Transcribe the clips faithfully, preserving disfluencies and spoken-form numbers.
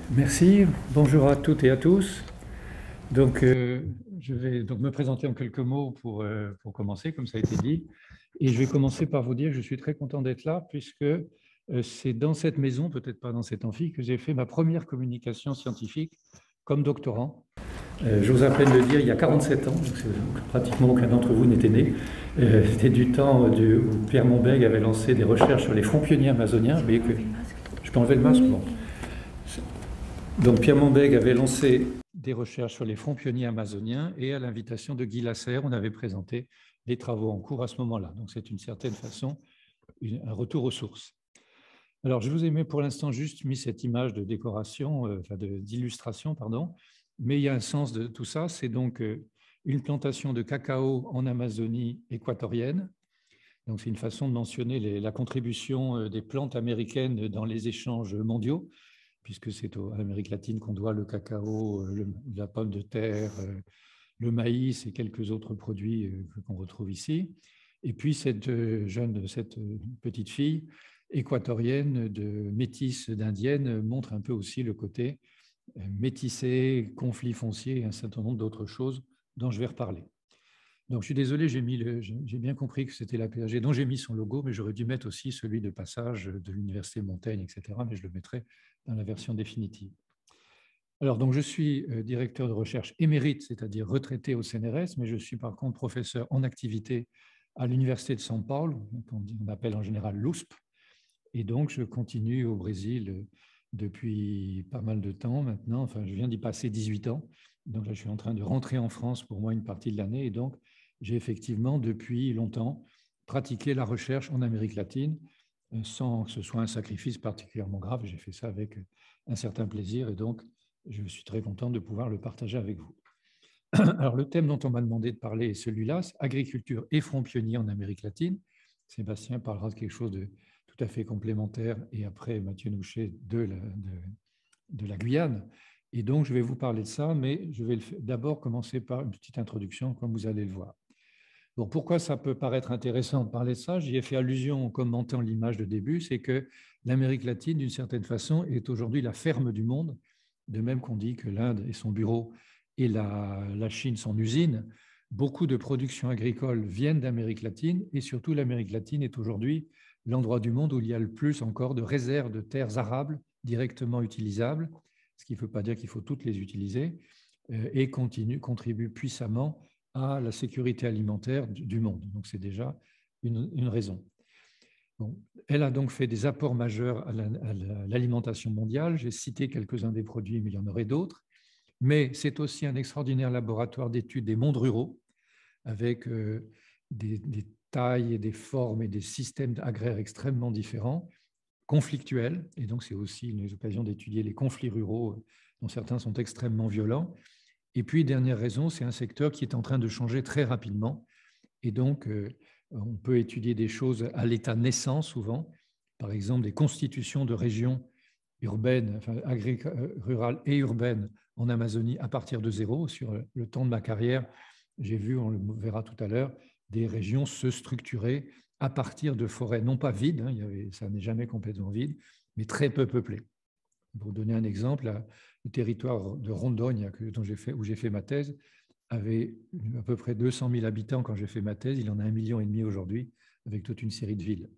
Merci, bonjour à toutes et à tous. Donc, euh, je vais donc me présenter en quelques mots pour, euh, pour commencer, comme ça a été dit. Et je vais commencer par vous dire que je suis très content d'être là, puisque euh, c'est dans cette maison, peut-être pas dans cet amphi, que j'ai fait ma première communication scientifique comme doctorant. Euh, J'ose à peine le dire, il y a quarante-sept ans, donc pratiquement aucun d'entre vous n'était né. Euh, C'était du temps du, où Pierre Monbeg avait lancé des recherches sur les fronts pionniers amazoniens. Mais que, je peux enlever le masque, bon. Donc Pierre Monbeg avait lancé des recherches sur les fronts pionniers amazoniens et à l'invitation de Guy Lasserre, on avait présenté les travaux en cours à ce moment-là. Donc c'est d'une certaine façon un retour aux sources. Alors je vous ai mis pour l'instant juste mis cette image de décoration, euh, enfin d'illustration, pardon, mais il y a un sens de tout ça. C'est donc euh, une plantation de cacao en Amazonie équatorienne. Donc c'est une façon de mentionner les, la contribution euh, des plantes américaines dans les échanges mondiaux, puisque c'est à l'Amérique latine qu'on doit le cacao, le, la pomme de terre, le maïs et quelques autres produits qu'on retrouve ici. Et puis cette jeune, cette petite fille équatorienne de métisse d'indienne montre un peu aussi le côté métissé, conflit foncier et un certain nombre d'autres choses dont je vais reparler. Donc, je suis désolé, j'ai bien compris que c'était la P A G dont j'ai mis son logo, mais j'aurais dû mettre aussi celui de passage de l'Université Montaigne, et cetera, mais je le mettrai dans la version définitive. Alors, donc, je suis directeur de recherche émérite, c'est-à-dire retraité au C N R S, mais je suis par contre professeur en activité à l'Université de São Paulo, qu'on appelle en général l'U S P, et donc je continue au Brésil depuis pas mal de temps maintenant, enfin, je viens d'y passer dix-huit ans, donc là, je suis en train de rentrer en France pour moi une partie de l'année, et donc j'ai effectivement, depuis longtemps, pratiqué la recherche en Amérique latine sans que ce soit un sacrifice particulièrement grave. J'ai fait ça avec un certain plaisir et donc je suis très content de pouvoir le partager avec vous. Alors, le thème dont on m'a demandé de parler est celui-là, c'est agriculture et front pionnier en Amérique latine. Sébastien parlera de quelque chose de tout à fait complémentaire et après Mathieu Nouchet de la, de, de la Guyane. Et donc, je vais vous parler de ça, mais je vais d'abord commencer par une petite introduction, comme vous allez le voir. Bon, pourquoi ça peut paraître intéressant de parler de ça? J'y ai fait allusion en commentant l'image de début, c'est que l'Amérique latine, d'une certaine façon, est aujourd'hui la ferme du monde, de même qu'on dit que l'Inde est son bureau et la, la Chine son usine. Beaucoup de productions agricoles viennent d'Amérique latine et surtout l'Amérique latine est aujourd'hui l'endroit du monde où il y a le plus encore de réserves de terres arables directement utilisables, ce qui ne veut pas dire qu'il faut toutes les utiliser, et continue, contribue puissamment à la sécurité alimentaire du monde. Donc, c'est déjà une, une raison. Bon, elle a donc fait des apports majeurs à l'alimentation mondiale. J'ai cité quelques-uns des produits, mais il y en aurait d'autres. Mais c'est aussi un extraordinaire laboratoire d'études des mondes ruraux, avec euh, des, des tailles et des formes et des systèmes agraires extrêmement différents, conflictuels. Et donc, c'est aussi une occasion d'étudier les conflits ruraux, dont certains sont extrêmement violents. Et puis, dernière raison, c'est un secteur qui est en train de changer très rapidement. Et donc, euh, on peut étudier des choses à l'état naissant souvent, par exemple des constitutions de régions urbaines, enfin, rurales et urbaines en Amazonie à partir de zéro. Sur le temps de ma carrière, j'ai vu, on le verra tout à l'heure, des régions se structurer à partir de forêts non pas vides, hein, il y avait, ça n'est jamais complètement vide, mais très peu peuplées. Pour donner un exemple, le territoire de Rondônia dont j'ai fait, où j'ai fait ma thèse avait à peu près deux cent mille habitants quand j'ai fait ma thèse. Il en a un million et demi aujourd'hui, avec toute une série de villes.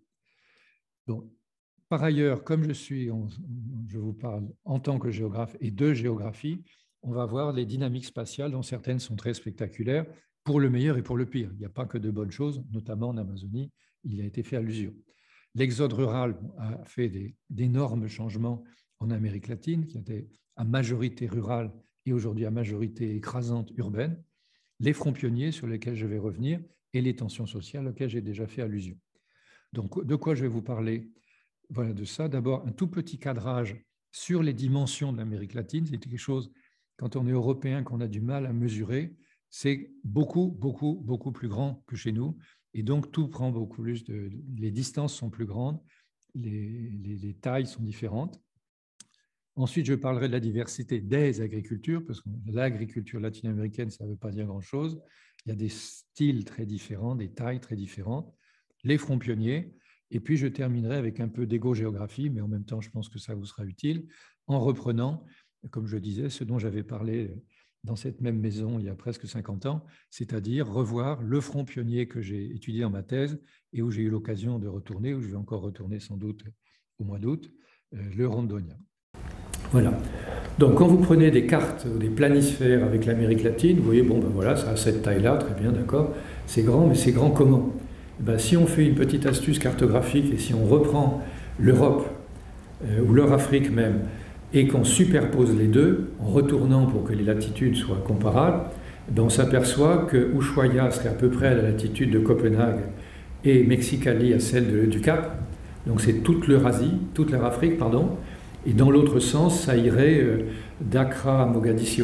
Donc, par ailleurs, comme je suis, on, je vous parle en tant que géographe et de géographie, on va voir les dynamiques spatiales dont certaines sont très spectaculaires, pour le meilleur et pour le pire. Il n'y a pas que de bonnes choses, notamment en Amazonie, il y a été fait allusion. L'exode rural a fait d'énormes changements en Amérique latine, qui était à majorité rurale et aujourd'hui à majorité écrasante urbaine, les fronts pionniers sur lesquels je vais revenir et les tensions sociales auxquelles j'ai déjà fait allusion. Donc, de quoi je vais vous parler? Voilà, de ça. D'abord, un tout petit cadrage sur les dimensions de l'Amérique latine. C'est quelque chose, quand on est européen, qu'on a du mal à mesurer. C'est beaucoup, beaucoup, beaucoup plus grand que chez nous. Et donc, tout prend beaucoup plus de... Les distances sont plus grandes, les, les, les tailles sont différentes. Ensuite, je parlerai de la diversité des agricultures, parce que l'agriculture latino-américaine, ça ne veut pas dire grand-chose. Il y a des styles très différents, des tailles très différentes. Les fronts pionniers, Et puis, je terminerai avec un peu d'égo-géographie, mais en même temps, je pense que ça vous sera utile, en reprenant, comme je disais, ce dont j'avais parlé dans cette même maison il y a presque cinquante ans, c'est-à-dire revoir le front pionnier que j'ai étudié dans ma thèse et où j'ai eu l'occasion de retourner, où je vais encore retourner sans doute au mois d'août, le Rondônia. Voilà. Donc, quand vous prenez des cartes ou des planisphères avec l'Amérique latine, vous voyez, bon, ben voilà, ça a cette taille-là, très bien, d'accord. C'est grand, mais c'est grand comment? Ben, si on fait une petite astuce cartographique et si on reprend l'Europe, euh, ou leur Afrique même, et qu'on superpose les deux, en retournant pour que les latitudes soient comparables, ben, on s'aperçoit que Ushuaia serait à peu près à la latitude de Copenhague et Mexicali à celle de, du Cap. Donc c'est toute l'Eurasie, toute leur Afrique, pardon. Et dans l'autre sens, ça irait euh, d'Accra à Mogadiscio.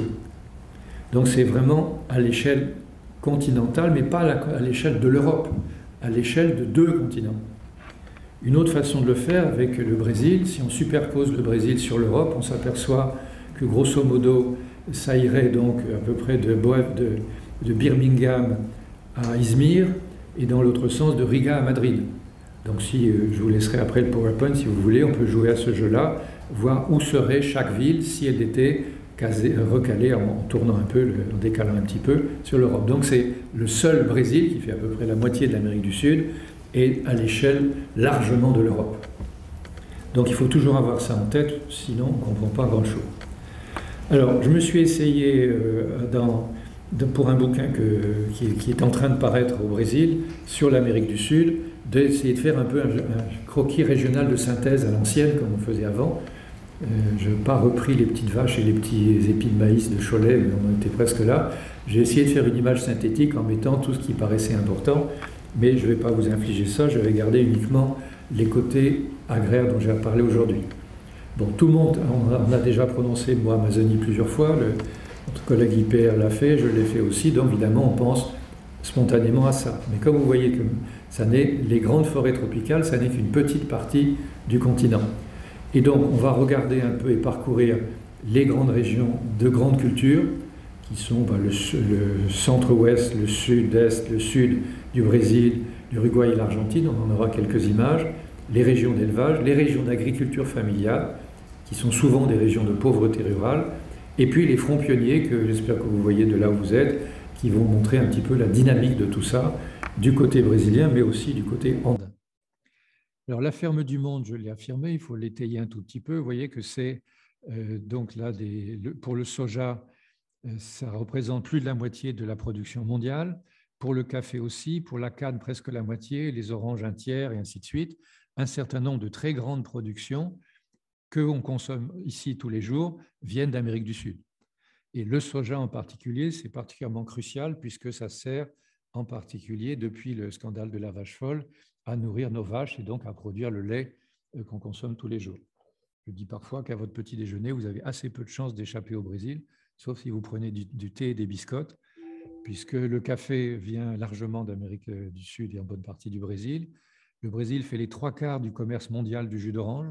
Donc c'est vraiment à l'échelle continentale, mais pas à l'échelle de l'Europe, à l'échelle de deux continents. Une autre façon de le faire avec le Brésil, si on superpose le Brésil sur l'Europe, on s'aperçoit que grosso modo, ça irait donc à peu près de, de, de Birmingham à Izmir, et dans l'autre sens de Riga à Madrid. Donc si, euh, je vous laisserai après le PowerPoint si vous voulez, on peut jouer à ce jeu-là, voir où serait chaque ville si elle était casée, recalée en, en tournant un peu, le, en décalant un petit peu sur l'Europe. Donc c'est le seul Brésil, qui fait à peu près la moitié de l'Amérique du Sud, et à l'échelle largement de l'Europe. Donc il faut toujours avoir ça en tête, sinon on ne comprend pas grand-chose. Alors, je me suis essayé euh, dans, de, pour un bouquin que, qui, qui est en train de paraître au Brésil, sur l'Amérique du Sud, d'essayer de faire un peu un, un croquis régional de synthèse à l'ancienne, comme on faisait avant. Euh, je n'ai pas repris les petites vaches et les petits épis de maïs de Cholet, mais on était presque là. J'ai essayé de faire une image synthétique en mettant tout ce qui paraissait important, mais je ne vais pas vous infliger ça, je vais garder uniquement les côtés agraires dont j'ai parlé aujourd'hui. Bon, tout le monde, on a, on a déjà prononcé le mot Amazonie plusieurs fois, le, notre collègue I P R l'a fait, je l'ai fait aussi, donc évidemment on pense spontanément à ça. Mais comme vous voyez que ça n'est, les grandes forêts tropicales, ça n'est qu'une petite partie du continent. Et donc on va regarder un peu et parcourir les grandes régions de grandes cultures, qui sont ben, le, le centre-ouest, le sud-est, le sud du Brésil, l'Uruguay et l'Argentine, on en aura quelques images, les régions d'élevage, les régions d'agriculture familiale, qui sont souvent des régions de pauvreté rurale, et puis les fronts pionniers, que j'espère que vous voyez de là où vous êtes, qui vont montrer un petit peu la dynamique de tout ça, du côté brésilien, mais aussi du côté andin. Alors la ferme du monde, je l'ai affirmé, il faut l'étayer un tout petit peu. Vous voyez que c'est euh, donc là, des, le, pour le soja, euh, ça représente plus de la moitié de la production mondiale. Pour le café aussi, pour la canne, presque la moitié, les oranges, un tiers, et ainsi de suite. Un certain nombre de très grandes productions que l'on consomme ici tous les jours viennent d'Amérique du Sud. Et le soja en particulier, c'est particulièrement crucial puisque ça sert en particulier, depuis le scandale de la vache folle, à nourrir nos vaches et donc à produire le lait qu'on consomme tous les jours. Je dis parfois qu'à votre petit déjeuner, vous avez assez peu de chances d'échapper au Brésil, sauf si vous prenez du, du thé et des biscottes, puisque le café vient largement d'Amérique du Sud et en bonne partie du Brésil. Le Brésil fait les trois quarts du commerce mondial du jus d'orange.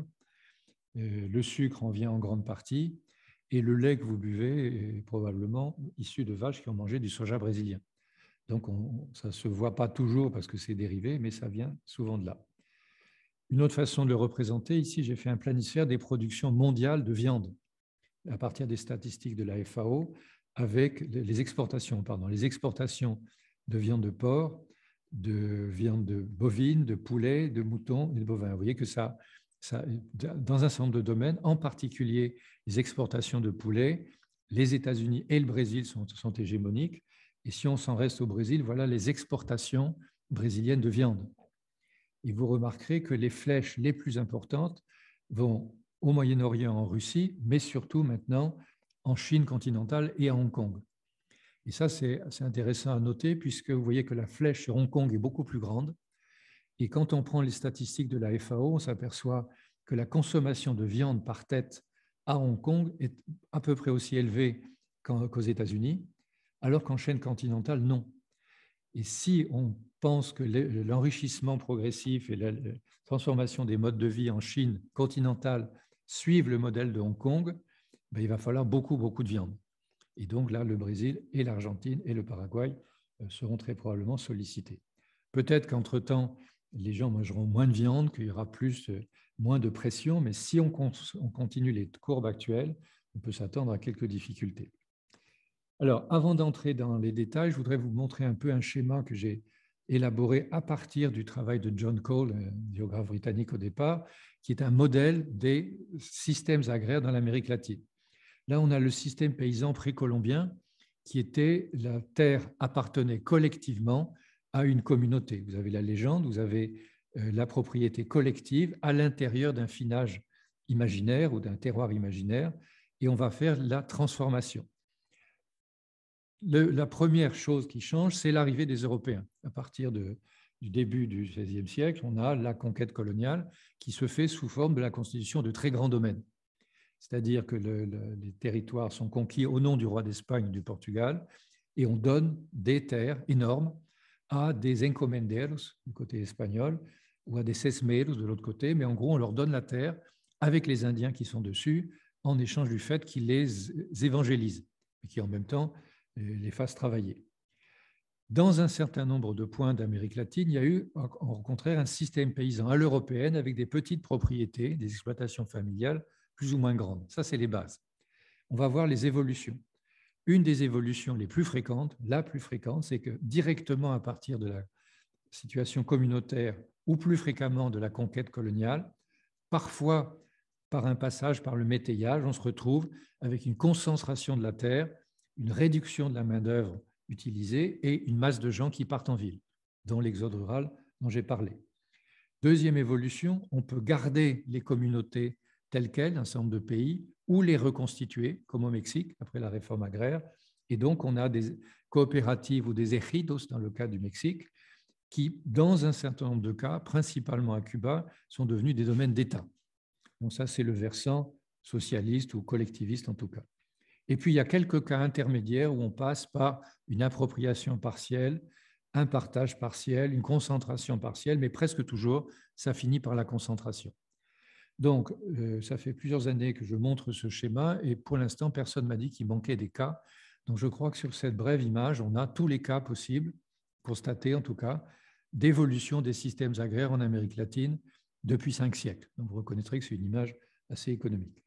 Le sucre en vient en grande partie. Et le lait que vous buvez est probablement issu de vaches qui ont mangé du soja brésilien. Donc, on, ça ne se voit pas toujours parce que c'est dérivé, mais ça vient souvent de là. Une autre façon de le représenter, ici, j'ai fait un planisphère des productions mondiales de viande à partir des statistiques de la F A O avec les exportations, pardon, les exportations de viande de porc, de viande de bovine, de poulet, de mouton et de bovin. Vous voyez que ça, ça, dans un certain nombre de domaines, en particulier les exportations de poulet, les États-Unis et le Brésil sont, sont hégémoniques. Et si on s'en reste au Brésil, voilà les exportations brésiliennes de viande. Et vous remarquerez que les flèches les plus importantes vont au Moyen-Orient, en Russie, mais surtout maintenant en Chine continentale et à Hong Kong. Et ça, c'est intéressant à noter puisque vous voyez que la flèche sur Hong Kong est beaucoup plus grande. Et quand on prend les statistiques de la F A O, on s'aperçoit que la consommation de viande par tête à Hong Kong est à peu près aussi élevée qu'aux États-Unis, alors qu'en chaîne continentale, non. Et si on pense que l'enrichissement progressif et la transformation des modes de vie en Chine continentale suivent le modèle de Hong Kong, ben il va falloir beaucoup, beaucoup de viande. Et donc là, le Brésil et l'Argentine et le Paraguay seront très probablement sollicités. Peut-être qu'entre-temps, les gens mangeront moins de viande, qu'il y aura plus, moins de pression, mais si on, on continue les courbes actuelles, on peut s'attendre à quelques difficultés. Alors, avant d'entrer dans les détails, je voudrais vous montrer un peu un schéma que j'ai élaboré à partir du travail de John Cole, un géographe britannique au départ, qui est un modèle des systèmes agraires dans l'Amérique latine. Là, on a le système paysan précolombien, qui était la terre appartenait collectivement à une communauté. Vous avez la légende, vous avez la propriété collective à l'intérieur d'un finage imaginaire ou d'un terroir imaginaire, et on va faire la transformation. Le, la première chose qui change, c'est l'arrivée des Européens. À partir de, du début du seizième siècle, on a la conquête coloniale qui se fait sous forme de la constitution de très grands domaines. C'est-à-dire que le, le, les territoires sont conquis au nom du roi d'Espagne ou du Portugal, et on donne des terres énormes à des encomenderos du côté espagnol ou à des sesmeros de l'autre côté, mais en gros, on leur donne la terre avec les Indiens qui sont dessus en échange du fait qu'ils les évangélisent et qui en même temps les fassent travailler. Dans un certain nombre de points d'Amérique latine, il y a eu au contraire un système paysan à l'européenne avec des petites propriétés, des exploitations familiales plus ou moins grandes. Ça, c'est les bases. On va voir les évolutions. Une des évolutions les plus fréquentes, la plus fréquente, c'est que directement à partir de la situation communautaire ou plus fréquemment de la conquête coloniale, parfois par un passage par le métayage, on se retrouve avec une concentration de la terre, une réduction de la main-d'œuvre utilisée et une masse de gens qui partent en ville, dont l'exode rural dont j'ai parlé. Deuxième évolution, on peut garder les communautés telles quelles dans un certain nombre de pays ou les reconstituer, comme au Mexique, après la réforme agraire. Et donc, on a des coopératives ou des ejidos, dans le cas du Mexique, qui, dans un certain nombre de cas, principalement à Cuba, sont devenus des domaines d'État. Donc ça, c'est le versant socialiste ou collectiviste en tout cas. Et puis, il y a quelques cas intermédiaires où on passe par une appropriation partielle, un partage partiel, une concentration partielle, mais presque toujours, ça finit par la concentration. Donc, euh, ça fait plusieurs années que je montre ce schéma et pour l'instant, personne ne m'a dit qu'il manquait des cas. Donc, je crois que sur cette brève image, on a tous les cas possibles, constatés en tout cas, d'évolution des systèmes agraires en Amérique latine depuis cinq siècles. Donc, vous reconnaîtrez que c'est une image assez économique.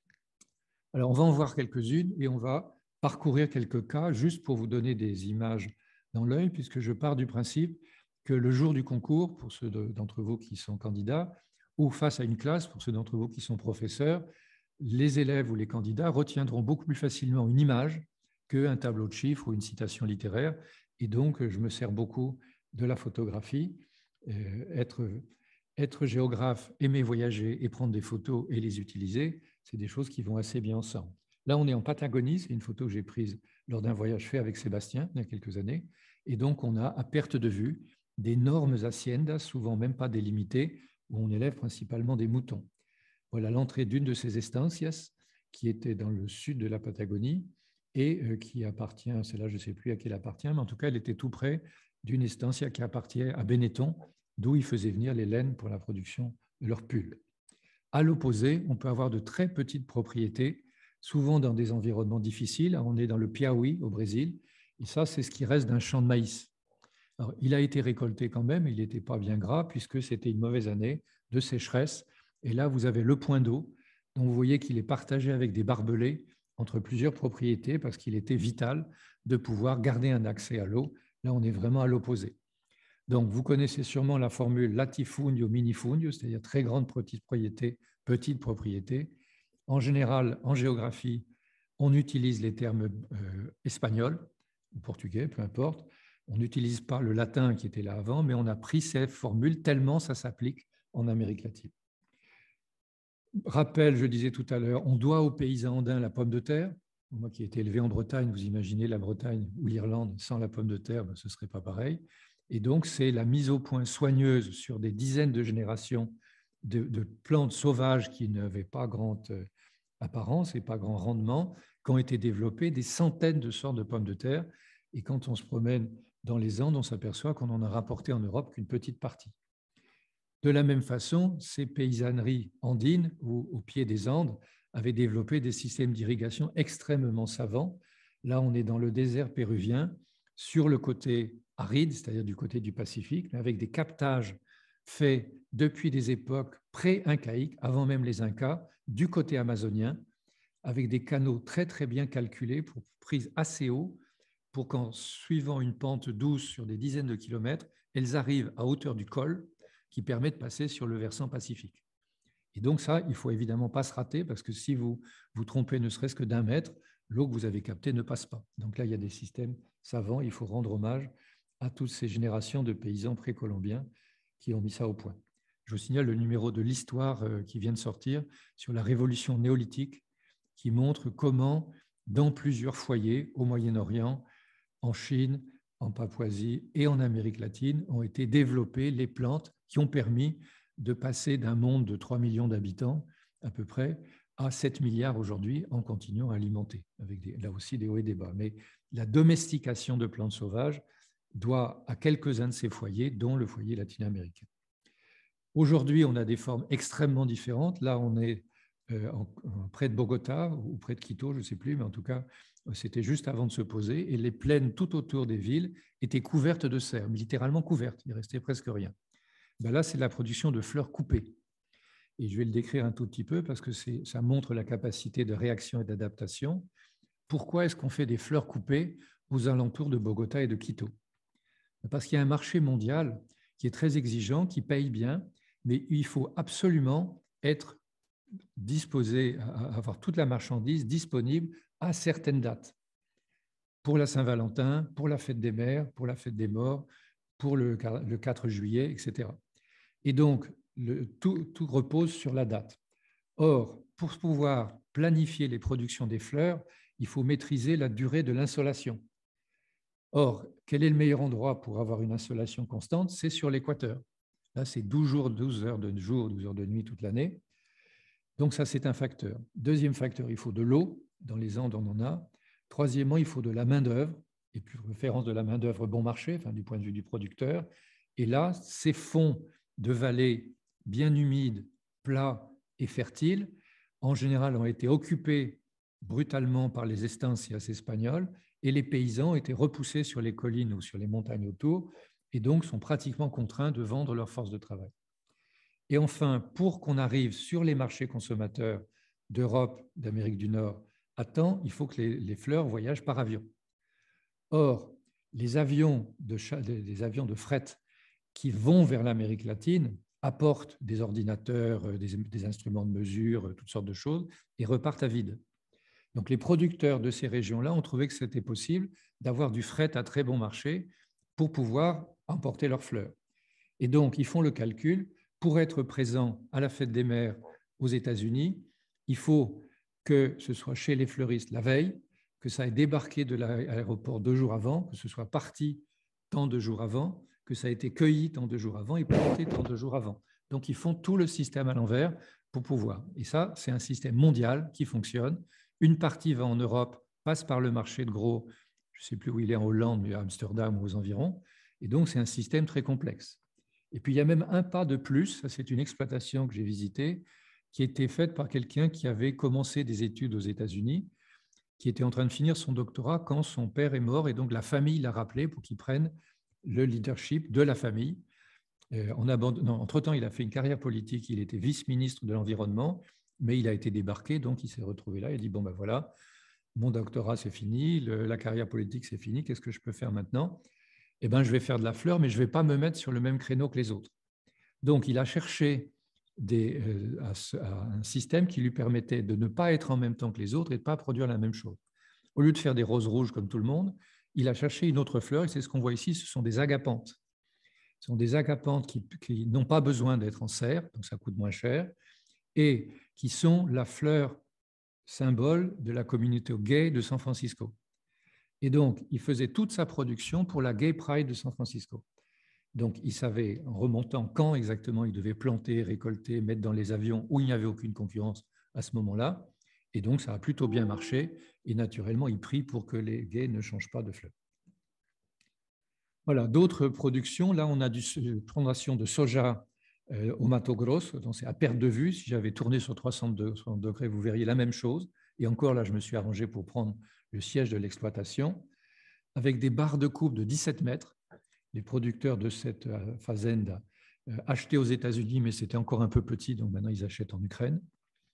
Alors, on va en voir quelques-unes et on va parcourir quelques cas juste pour vous donner des images dans l'œil, puisque je pars du principe que le jour du concours, pour ceux d'entre vous qui sont candidats, ou face à une classe, pour ceux d'entre vous qui sont professeurs, les élèves ou les candidats retiendront beaucoup plus facilement une image qu'un tableau de chiffres ou une citation littéraire. Et donc, je me sers beaucoup de la photographie. Euh, être, être géographe, aimer voyager et prendre des photos et les utiliser, c'est des choses qui vont assez bien ensemble. Là, on est en Patagonie, c'est une photo que j'ai prise lors d'un voyage fait avec Sébastien il y a quelques années. Et donc, on a à perte de vue d'énormes haciendas, souvent même pas délimitées, où on élève principalement des moutons. Voilà l'entrée d'une de ces estancias qui était dans le sud de la Patagonie et qui appartient, celle-là je ne sais plus à qui elle appartient, mais en tout cas elle était tout près d'une estancia qui appartient à Benetton, d'où ils faisaient venir les laines pour la production de leurs pulls. À l'opposé, on peut avoir de très petites propriétés, souvent dans des environnements difficiles. On est dans le Piauí au Brésil, et ça c'est ce qui reste d'un champ de maïs. Alors, il a été récolté quand même, il n'était pas bien gras puisque c'était une mauvaise année de sécheresse. Et là, vous avez le point d'eau, dont vous voyez qu'il est partagé avec des barbelés entre plusieurs propriétés parce qu'il était vital de pouvoir garder un accès à l'eau. Là, on est vraiment à l'opposé. Donc, vous connaissez sûrement la formule latifundio minifundio, c'est-à-dire très grande propriété, petite propriété. En général, en géographie, on utilise les termes euh, espagnols ou portugais, peu importe. On n'utilise pas le latin qui était là avant, mais on a pris ces formules tellement ça s'applique en Amérique latine. Rappel, je disais tout à l'heure, on doit aux paysans andins la pomme de terre. Moi qui ai été élevé en Bretagne, vous imaginez la Bretagne ou l'Irlande sans la pomme de terre, ben, ce ne serait pas pareil. Et donc, c'est la mise au point soigneuse sur des dizaines de générations de, de plantes sauvages qui n'avaient pas grande apparence et pas grand rendement, qui ont été développées des centaines de sortes de pommes de terre. Et quand on se promène dans les Andes, on s'aperçoit qu'on n'en a rapporté en Europe qu'une petite partie. De la même façon, ces paysanneries andines ou au pied des Andes avaient développé des systèmes d'irrigation extrêmement savants. Là, on est dans le désert péruvien, sur le côté aride, c'est-à-dire du côté du Pacifique, mais avec des captages fait depuis des époques pré-incaïques, avant même les Incas, du côté amazonien, avec des canaux très très bien calculés pour prise assez haut, pour qu'en suivant une pente douce sur des dizaines de kilomètres, elles arrivent à hauteur du col, qui permet de passer sur le versant pacifique. Et donc ça, il ne faut évidemment pas se rater, parce que si vous vous trompez ne serait-ce que d'un mètre, l'eau que vous avez captée ne passe pas. Donc là, il y a des systèmes savants, il faut rendre hommage à toutes ces générations de paysans précolombiens qui ont mis ça au point. Je vous signale le numéro de l'Histoire qui vient de sortir sur la révolution néolithique, qui montre comment, dans plusieurs foyers au Moyen-Orient, en Chine, en Papouasie et en Amérique latine, ont été développées les plantes qui ont permis de passer d'un monde de trois millions d'habitants, à peu près, à sept milliards aujourd'hui, en continuant à alimenter, avec des, là aussi des hauts et des bas. Mais la domestication de plantes sauvages doit à quelques-uns de ces foyers, dont le foyer latino-américain. Aujourd'hui, on a des formes extrêmement différentes. Là, on est euh, en, en, près de Bogota ou près de Quito, je ne sais plus, mais en tout cas, c'était juste avant de se poser. Et les plaines tout autour des villes étaient couvertes de serre, littéralement couvertes. Il ne restait presque rien. Ben là, c'est la production de fleurs coupées. Et je vais le décrire un tout petit peu parce que ça montre la capacité de réaction et d'adaptation. Pourquoi est-ce qu'on fait des fleurs coupées aux alentours de Bogota et de Quito? Parce qu'il y a un marché mondial qui est très exigeant, qui paye bien, mais il faut absolument être disposé à avoir toute la marchandise disponible à certaines dates. Pour la Saint-Valentin, pour la fête des mères, pour la fête des morts, pour le quatre juillet, et cetera. Et donc, le, tout, tout repose sur la date. Or, pour pouvoir planifier les productions des fleurs, il faut maîtriser la durée de l'insolation. Or, quel est le meilleur endroit pour avoir une insolation constante? C'est sur l'équateur. Là, c'est douze jours, douze heures de jour, douze heures de nuit toute l'année. Donc ça, c'est un facteur. Deuxième facteur, il faut de l'eau. Dans les Andes, on en a. Troisièmement, il faut de la main-d'œuvre, et plus référence de la main-d'œuvre bon marché, enfin, du point de vue du producteur. Et là, ces fonds de vallées bien humides, plats et fertiles, en général, ont été occupés brutalement par les estancias espagnoles, et les paysans étaient repoussés sur les collines ou sur les montagnes autour, et donc sont pratiquement contraints de vendre leur force de travail. Et enfin, pour qu'on arrive sur les marchés consommateurs d'Europe, d'Amérique du Nord, à temps, il faut que les, les fleurs voyagent par avion. Or, les avions de, des avions de fret qui vont vers l'Amérique latine apportent des ordinateurs, des, des instruments de mesure, toutes sortes de choses, et repartent à vide. Donc, les producteurs de ces régions-là ont trouvé que c'était possible d'avoir du fret à très bon marché pour pouvoir emporter leurs fleurs. Et donc, ils font le calcul. Pour être présent à la fête des mères aux États-Unis, il faut que ce soit chez les fleuristes la veille, que ça ait débarqué de l'aéroport deux jours avant, que ce soit parti tant de jours avant, que ça ait été cueilli tant de jours avant et planté tant de jours avant. Donc, ils font tout le système à l'envers pour pouvoir. Et ça, c'est un système mondial qui fonctionne. Une partie va en Europe, passe par le marché de gros, je ne sais plus où il est en Hollande, mais à Amsterdam ou aux environs. Et donc, c'est un système très complexe. Et puis, il y a même un pas de plus, ça c'est une exploitation que j'ai visitée, qui a été faite par quelqu'un qui avait commencé des études aux États-Unis, qui était en train de finir son doctorat quand son père est mort, et donc la famille l'a rappelé pour qu'il prenne le leadership de la famille. Euh, en abandonnant, entre-temps, il a fait une carrière politique, il était vice-ministre de l'Environnement, mais il a été débarqué, donc il s'est retrouvé là, il a dit, bon ben voilà, mon doctorat c'est fini, le, la carrière politique c'est fini, qu'est-ce que je peux faire maintenant? Eh bien, je vais faire de la fleur, mais je ne vais pas me mettre sur le même créneau que les autres. Donc, il a cherché des, euh, à, à un système qui lui permettait de ne pas être en même temps que les autres et de ne pas produire la même chose. Au lieu de faire des roses rouges comme tout le monde, il a cherché une autre fleur, et c'est ce qu'on voit ici, ce sont des agapantes. Ce sont des agapantes qui, qui n'ont pas besoin d'être en serre, donc ça coûte moins cher, et qui sont la fleur symbole de la communauté gay de San Francisco. Et donc, il faisait toute sa production pour la Gay Pride de San Francisco. Donc, il savait, en remontant, quand exactement il devait planter, récolter, mettre dans les avions où il n'y avait aucune concurrence à ce moment-là. Et donc, ça a plutôt bien marché. Et naturellement, il prie pour que les gays ne changent pas de fleurs. Voilà, d'autres productions. Là, on a une plantation de soja euh, au Mato Grosso. Donc, c'est à perte de vue. Si j'avais tourné sur trois cents degrés, vous verriez la même chose. Et encore, là, je me suis arrangé pour prendre le siège de l'exploitation, avec des barres de coupe de dix-sept mètres. Les producteurs de cette fazenda euh, achetés aux États-Unis, mais c'était encore un peu petit, donc maintenant ils achètent en Ukraine.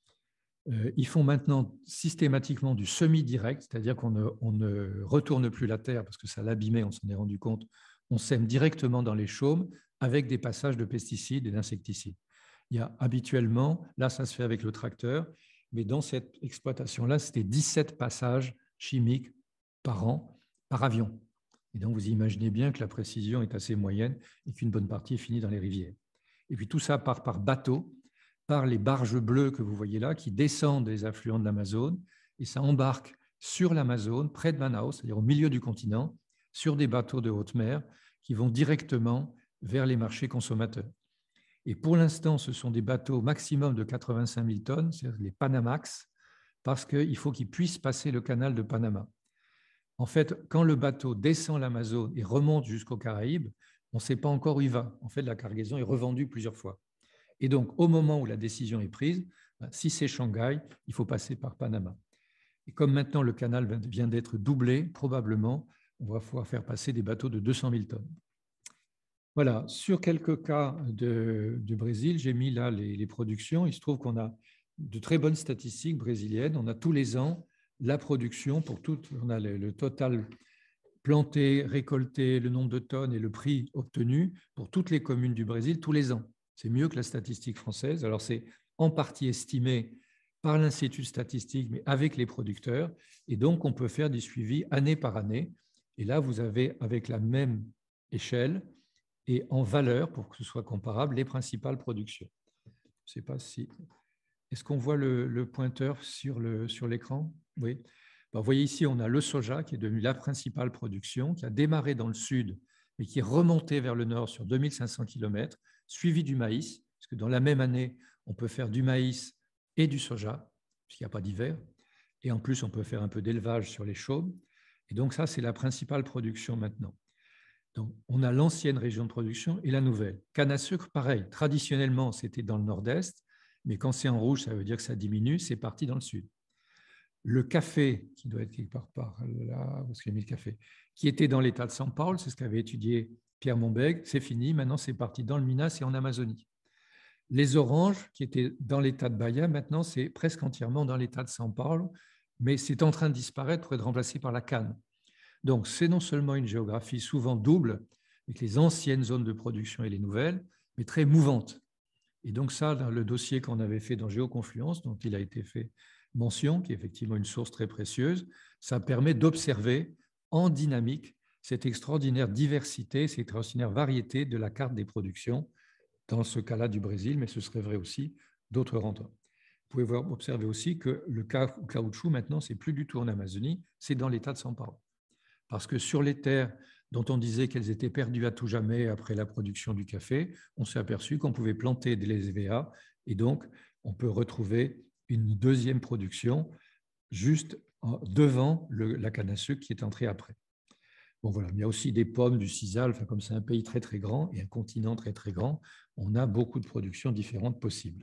Euh, ils font maintenant systématiquement du semi-direct, c'est-à-dire qu'on ne, on ne retourne plus la terre parce que ça l'abîmait, on s'en est rendu compte. On sème directement dans les chaumes avec des passages de pesticides et d'insecticides. Il y a habituellement, là ça se fait avec le tracteur, mais dans cette exploitation-là, c'était dix-sept passages chimiques par an, par avion. Et donc vous imaginez bien que la précision est assez moyenne et qu'une bonne partie finit dans les rivières. Et puis tout ça part par bateau, par les barges bleues que vous voyez là, qui descendent des affluents de l'Amazone, et ça embarque sur l'Amazone, près de Manaus, c'est-à-dire au milieu du continent, sur des bateaux de haute mer qui vont directement vers les marchés consommateurs. Et pour l'instant, ce sont des bateaux maximum de quatre-vingt-cinq mille tonnes, c'est-à-dire les Panamax, parce qu'il faut qu'ils puissent passer le canal de Panama. En fait, quand le bateau descend l'Amazone et remonte jusqu'aux Caraïbes, on ne sait pas encore où il va. En fait, la cargaison est revendue plusieurs fois. Et donc, au moment où la décision est prise, si c'est Shanghai, il faut passer par Panama. Et comme maintenant le canal vient d'être doublé, probablement, on va pouvoir faire passer des bateaux de deux cent mille tonnes. Voilà, sur quelques cas de, du Brésil, j'ai mis là les, les productions. Il se trouve qu'on a de très bonnes statistiques brésiliennes. On a tous les ans la production pour tout, on a le, le total planté, récolté, le nombre de tonnes et le prix obtenu pour toutes les communes du Brésil tous les ans. C'est mieux que la statistique française. Alors, c'est en partie estimé par l'Institut statistique, mais avec les producteurs. Et donc, on peut faire du suivi année par année. Et là, vous avez, avec la même échelle et en valeur, pour que ce soit comparable, les principales productions. Je ne sais pas si... Est-ce qu'on voit le, le pointeur sur le, sur l'écran? Oui. Ben, vous voyez ici, on a le soja qui est devenu la principale production, qui a démarré dans le sud, mais qui est remonté vers le nord sur deux mille cinq cents kilomètres, suivi du maïs, parce que dans la même année, on peut faire du maïs et du soja, puisqu'il n'y a pas d'hiver. Et en plus, on peut faire un peu d'élevage sur les chaumes. Et donc ça, c'est la principale production maintenant. Donc, on a l'ancienne région de production et la nouvelle. Canne à sucre, pareil. Traditionnellement, c'était dans le nord-est, mais quand c'est en rouge, ça veut dire que ça diminue, c'est parti dans le sud. Le café, qui doit être quelque part par là, où est-ce qu'il a mis le café, qui était dans l'état de São Paulo, c'est ce qu'avait étudié Pierre Monbeg, c'est fini, maintenant c'est parti dans le Minas et en Amazonie. Les oranges, qui étaient dans l'état de Bahia, maintenant c'est presque entièrement dans l'état de São Paulo, mais c'est en train de disparaître pour être remplacé par la canne. Donc c'est non seulement une géographie souvent double, avec les anciennes zones de production et les nouvelles, mais très mouvante. Et donc ça, dans le dossier qu'on avait fait dans Géoconfluence, dont il a été fait mention, qui est effectivement une source très précieuse, ça permet d'observer en dynamique cette extraordinaire diversité, cette extraordinaire variété de la carte des productions, dans ce cas-là du Brésil, mais ce serait vrai aussi d'autres endroits. Vous pouvez voir, observer aussi que le caoutchouc, maintenant, c'est plus du tout en Amazonie, c'est dans l'état de São Paulo. Parce que sur les terres dont on disait qu'elles étaient perdues à tout jamais après la production du café, on s'est aperçu qu'on pouvait planter des L V A et donc on peut retrouver une deuxième production juste devant le, la canne à sucre qui est entrée après. Bon, voilà. Il y a aussi des pommes, du sisal, enfin, comme c'est un pays très très grand et un continent très très grand, on a beaucoup de productions différentes possibles.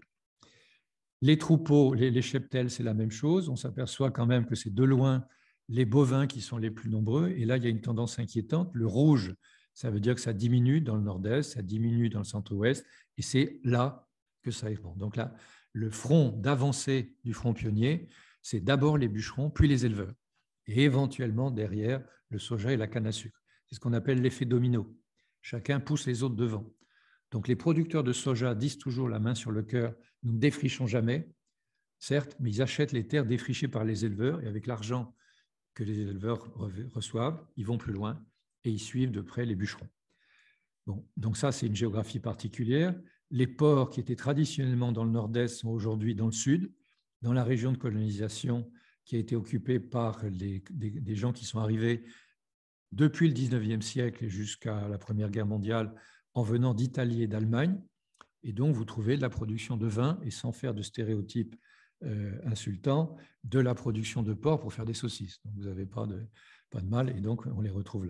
Les troupeaux, les, les cheptels, c'est la même chose. On s'aperçoit quand même que c'est de loin les bovins qui sont les plus nombreux. Et là, il y a une tendance inquiétante. Le rouge, ça veut dire que ça diminue dans le nord-est, ça diminue dans le centre-ouest, et c'est là que ça est bon. Donc là, le front d'avancée du front pionnier, c'est d'abord les bûcherons, puis les éleveurs, et éventuellement derrière le soja et la canne à sucre. C'est ce qu'on appelle l'effet domino. Chacun pousse les autres devant. Donc les producteurs de soja disent toujours la main sur le cœur, nous ne défrichons jamais, certes, mais ils achètent les terres défrichées par les éleveurs et avec l'argent que les éleveurs reçoivent, ils vont plus loin et ils suivent de près les bûcherons. Bon, donc ça, c'est une géographie particulière. Les ports qui étaient traditionnellement dans le nord-est sont aujourd'hui dans le sud, dans la région de colonisation qui a été occupée par les, des, des gens qui sont arrivés depuis le dix-neuvième siècle jusqu'à la Première Guerre mondiale en venant d'Italie et d'Allemagne. Et donc, vous trouvez de la production de vin, et sans faire de stéréotypes euh, insultants, de la production de porc pour faire des saucisses. Donc, vous n'avez pas de, pas de mal, et donc on les retrouve là.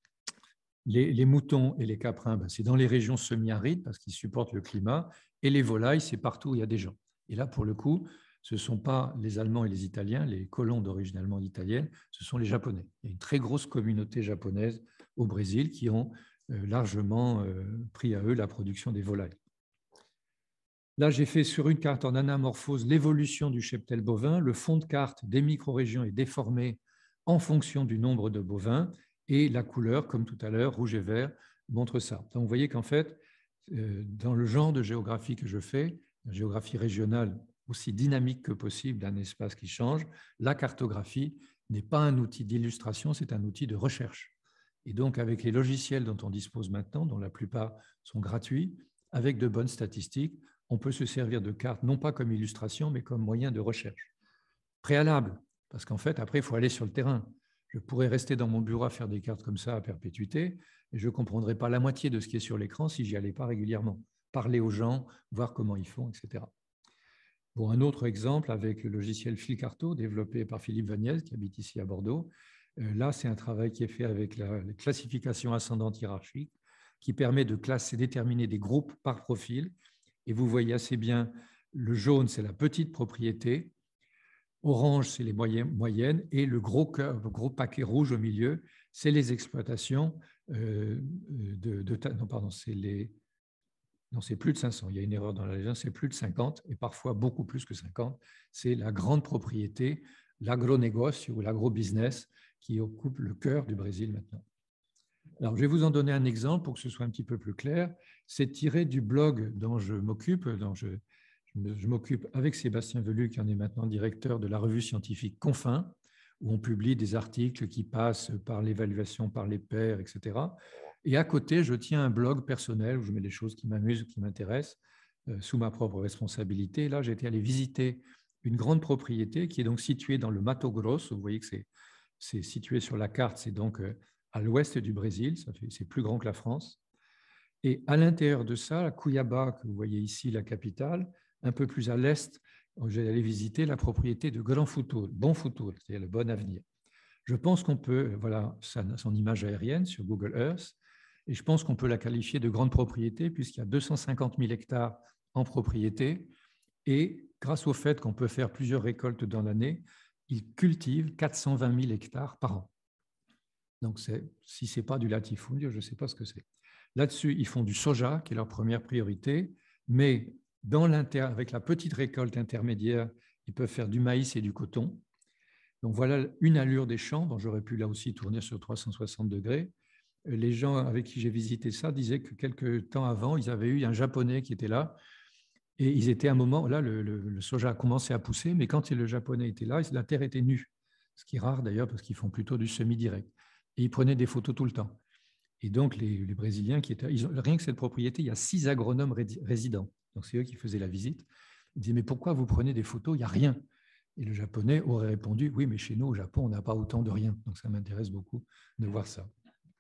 Les, les moutons et les caprins, ben, c'est dans les régions semi-arides parce qu'ils supportent le climat, et les volailles, c'est partout où il y a des gens. Et là, pour le coup, ce ne sont pas les Allemands et les Italiens, les colons d'origine allemande italienne, ce sont les Japonais. Il y a une très grosse communauté japonaise au Brésil qui ont euh, largement euh, pris à eux la production des volailles. Là, j'ai fait sur une carte en anamorphose l'évolution du cheptel bovin. Le fond de carte des microrégions est déformé en fonction du nombre de bovins et la couleur, comme tout à l'heure, rouge et vert, montre ça. Donc, vous voyez qu'en fait, euh, dans le genre de géographie que je fais, la géographie régionale aussi dynamique que possible d'un espace qui change, la cartographie n'est pas un outil d'illustration, c'est un outil de recherche. Et donc, avec les logiciels dont on dispose maintenant, dont la plupart sont gratuits, avec de bonnes statistiques, on peut se servir de cartes, non pas comme illustration, mais comme moyen de recherche. Préalable, parce qu'en fait, après, il faut aller sur le terrain. Je pourrais rester dans mon bureau à faire des cartes comme ça à perpétuité, et je ne comprendrais pas la moitié de ce qui est sur l'écran si j'y allais pas régulièrement. Parler aux gens, voir comment ils font, et cetera. Bon, un autre exemple avec le logiciel Filcarto, développé par Philippe Vagnès, qui habite ici à Bordeaux. Euh, là, c'est un travail qui est fait avec la, la classification ascendante hiérarchique, qui permet de classer, déterminer des groupes par profil. Et vous voyez assez bien, le jaune, c'est la petite propriété, orange, c'est les moyennes, et le gros, le gros paquet rouge au milieu, c'est les exploitations euh, de, de... Non, pardon, c'est les... Non, c'est plus de cinq cents. Il y a une erreur dans la légende, c'est plus de cinquante, et parfois beaucoup plus que cinquante. C'est la grande propriété, l'agronégoce ou l'agro-business qui occupe le cœur du Brésil maintenant. Alors, je vais vous en donner un exemple pour que ce soit un petit peu plus clair. C'est tiré du blog dont je m'occupe, dont je, je m'occupe avec Sébastien Velu, qui en est maintenant directeur de la revue scientifique Confins, où on publie des articles qui passent par l'évaluation par les pairs, et cetera. Et à côté, je tiens un blog personnel où je mets des choses qui m'amusent, qui m'intéressent, euh, sous ma propre responsabilité. Et là, j'ai été allé visiter une grande propriété qui est donc située dans le Mato Grosso. Vous voyez que c'est situé sur la carte, c'est donc... Euh, à l'ouest du Brésil, c'est plus grand que la France. Et à l'intérieur de ça, à Cuiabá, que vous voyez ici, la capitale, un peu plus à l'est, j'ai allé visiter la propriété de Grand Futuro, Bon Futuro, c'est-à-dire le bon avenir. Je pense qu'on peut, voilà son image aérienne sur Google Earth, et je pense qu'on peut la qualifier de grande propriété puisqu'il y a deux cent cinquante mille hectares en propriété, et grâce au fait qu'on peut faire plusieurs récoltes dans l'année, ils cultivent quatre cent vingt mille hectares par an. Donc, si ce n'est pas du latifundio, je ne sais pas ce que c'est. Là-dessus, ils font du soja, qui est leur première priorité, mais dans avec la petite récolte intermédiaire, ils peuvent faire du maïs et du coton. Donc, voilà une allure des champs, dont j'aurais pu là aussi tourner sur trois cent soixante degrés. Les gens avec qui j'ai visité ça disaient que quelques temps avant, ils avaient eu un Japonais qui était là, et ils étaient à un moment, là, le, le, le soja a commencé à pousser, mais quand le Japonais était là, la terre était nue, ce qui est rare d'ailleurs, parce qu'ils font plutôt du semi-direct. Et ils prenaient des photos tout le temps. Et donc, les, les Brésiliens qui étaient... Ils ont, rien que cette propriété, il y a six agronomes résidents. Donc, c'est eux qui faisaient la visite. Ils disaient, mais pourquoi vous prenez des photos? Il n'y a rien. Et le Japonais aurait répondu, oui, mais chez nous, au Japon, on n'a pas autant de rien. Donc, ça m'intéresse beaucoup de voir ça.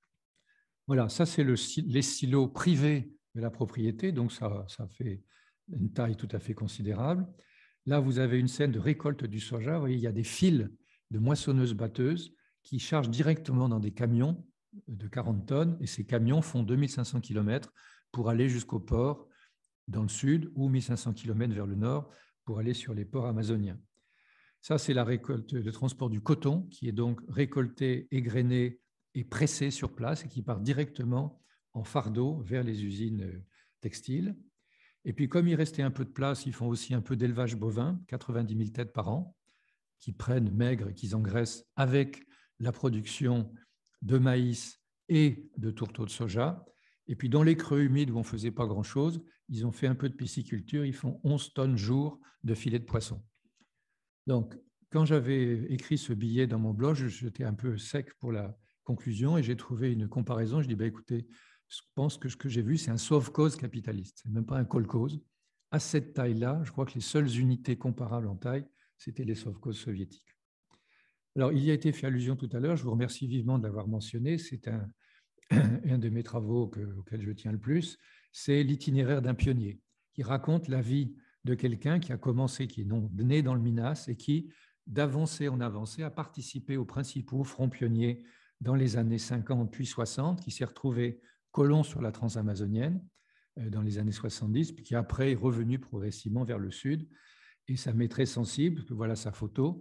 Voilà, ça, c'est le, les silos privés de la propriété. Donc, ça, ça fait une taille tout à fait considérable. Là, vous avez une scène de récolte du soja. Vous voyez, il y a des fils de moissonneuses-batteuses qui chargent directement dans des camions de quarante tonnes, et ces camions font deux mille cinq cents kilomètres pour aller jusqu'au port dans le sud ou mille cinq cents kilomètres vers le nord pour aller sur les ports amazoniens. Ça, c'est la récolte, le transport du coton qui est donc récolté, égrené et pressé sur place et qui part directement en fardeau vers les usines textiles. Et puis, comme il restait un peu de place, ils font aussi un peu d'élevage bovin, quatre-vingt-dix mille têtes par an, qui prennent maigre et qu'ils engraissent avec la production de maïs et de tourteaux de soja. Et puis, dans les creux humides où on ne faisait pas grand-chose, ils ont fait un peu de pisciculture. Ils font onze tonnes jour de filets de poisson. Donc, quand j'avais écrit ce billet dans mon blog, j'étais un peu sec pour la conclusion et j'ai trouvé une comparaison. Je dis, bah, écoutez, je pense que ce que j'ai vu, c'est un sauve-cause capitaliste. Ce n'est même pas un call-cause. À cette taille-là, je crois que les seules unités comparables en taille, c'était les sauve-causes soviétiques. Alors, il y a été fait allusion tout à l'heure, je vous remercie vivement de l'avoir mentionné, c'est un, un de mes travaux que, auxquels je tiens le plus, c'est l'itinéraire d'un pionnier, qui raconte la vie de quelqu'un qui a commencé, qui est non, né dans le Minas et qui, d'avancée en avancée, a participé aux principaux fronts pionniers dans les années cinquante puis soixante, qui s'est retrouvé colon sur la transamazonienne dans les années soixante-dix, puis qui après est revenu progressivement vers le sud. Et ça m'est très sensible, que voilà sa photo.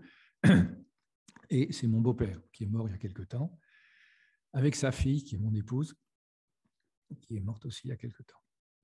Et c'est mon beau-père qui est mort il y a quelque temps, avec sa fille, qui est mon épouse. qui est morte aussi il y a quelque temps.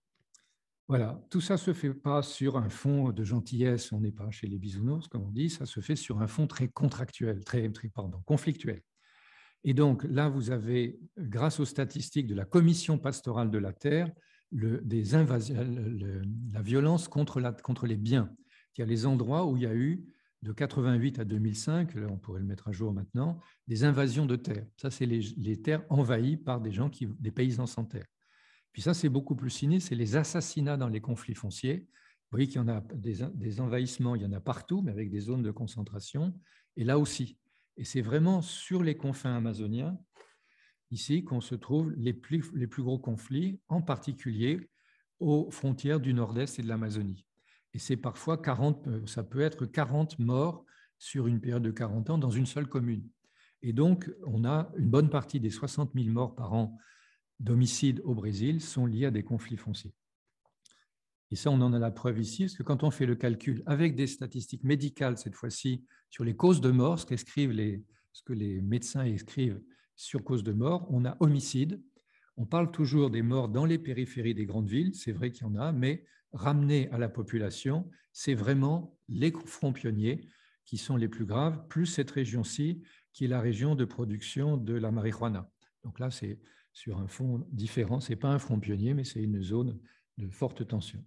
Voilà, tout ça ne se fait pas sur un fond de gentillesse, on n'est pas chez les bisounours, comme on dit, ça se fait sur un fond très contractuel, très, très pardon, conflictuel. Et donc là, vous avez, grâce aux statistiques de la Commission pastorale de la terre, le, des invasions, le, la violence contre, la, contre les biens. Il y a les endroits où il y a eu, de quatre-vingt-huit à deux mille cinq, là on pourrait le mettre à jour maintenant, des invasions de terres. Ça, c'est les, les terres envahies par des gens, qui, des paysans sans terre. Puis ça, c'est beaucoup plus sinistre, c'est les assassinats dans les conflits fonciers. Vous voyez qu'il y en a des, des envahissements, il y en a partout, mais avec des zones de concentration. Et là aussi, et c'est vraiment sur les confins amazoniens, ici, qu'on se trouve les plus, les plus gros conflits, en particulier aux frontières du nord-est et de l'Amazonie. Et c'est parfois quarante, ça peut être quarante morts sur une période de quarante ans dans une seule commune. Et donc, on a une bonne partie des soixante mille morts par an d'homicides au Brésil sont liés à des conflits fonciers. Et ça, on en a la preuve ici, parce que quand on fait le calcul avec des statistiques médicales, cette fois-ci, sur les causes de mort, ce, qu'écrivent les, ce que les médecins écrivent sur causes de mort, on a homicide. On parle toujours des morts dans les périphéries des grandes villes, c'est vrai qu'il y en a, mais ramené à la population, c'est vraiment les fronts pionniers qui sont les plus graves, plus cette région-ci, qui est la région de production de la marijuana. Donc là, c'est sur un fond différent. Ce n'est pas un front pionnier, mais c'est une zone de forte tension.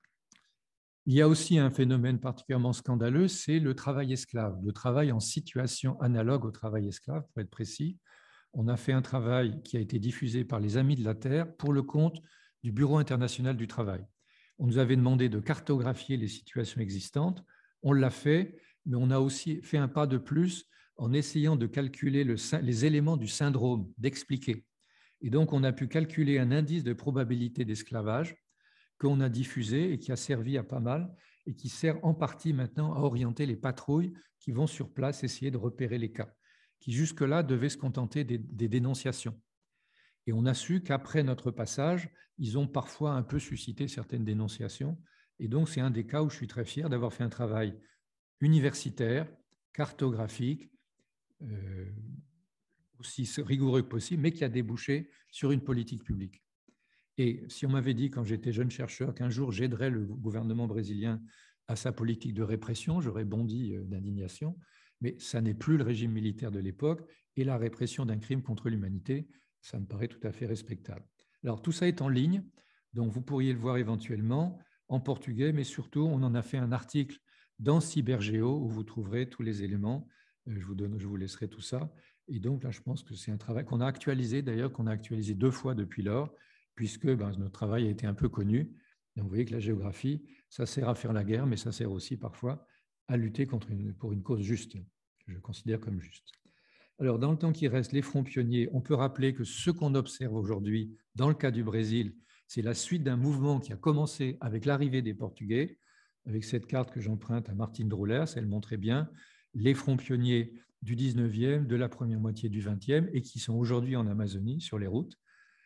Il y a aussi un phénomène particulièrement scandaleux, c'est le travail esclave, le travail en situation analogue au travail esclave, pour être précis. On a fait un travail qui a été diffusé par les Amis de la Terre pour le compte du Bureau international du travail. On nous avait demandé de cartographier les situations existantes. On l'a fait, mais on a aussi fait un pas de plus en essayant de calculer le, les éléments du syndrome, d'expliquer. Et donc, on a pu calculer un indice de probabilité d'esclavage qu'on a diffusé et qui a servi à pas mal et qui sert en partie maintenant à orienter les patrouilles qui vont sur place essayer de repérer les cas, qui jusque-là devaient se contenter des, des dénonciations. Et on a su qu'après notre passage, ils ont parfois un peu suscité certaines dénonciations. Et donc, c'est un des cas où je suis très fier d'avoir fait un travail universitaire, cartographique, euh, aussi rigoureux que possible, mais qui a débouché sur une politique publique. Et si on m'avait dit quand j'étais jeune chercheur qu'un jour j'aiderais le gouvernement brésilien à sa politique de répression, j'aurais bondi d'indignation, mais ça n'est plus le régime militaire de l'époque et la répression d'un crime contre l'humanité, ça me paraît tout à fait respectable. Alors tout ça est en ligne, donc vous pourriez le voir éventuellement en portugais, mais surtout on en a fait un article dans Cybergéo où vous trouverez tous les éléments. Je vous, donne, je vous laisserai tout ça. Et donc là, je pense que c'est un travail qu'on a actualisé, d'ailleurs, qu'on a actualisé deux fois depuis lors, puisque ben, notre travail a été un peu connu. Donc vous voyez que la géographie, ça sert à faire la guerre, mais ça sert aussi parfois à lutter contre une, pour une cause juste, que je considère comme juste. Alors, dans le temps qui reste, les fronts pionniers, on peut rappeler que ce qu'on observe aujourd'hui, dans le cas du Brésil, c'est la suite d'un mouvement qui a commencé avec l'arrivée des Portugais, avec cette carte que j'emprunte à Martine Droulers, elle montrait bien les fronts pionniers du dix-neuvième, de la première moitié du vingtième, et qui sont aujourd'hui en Amazonie, sur les routes,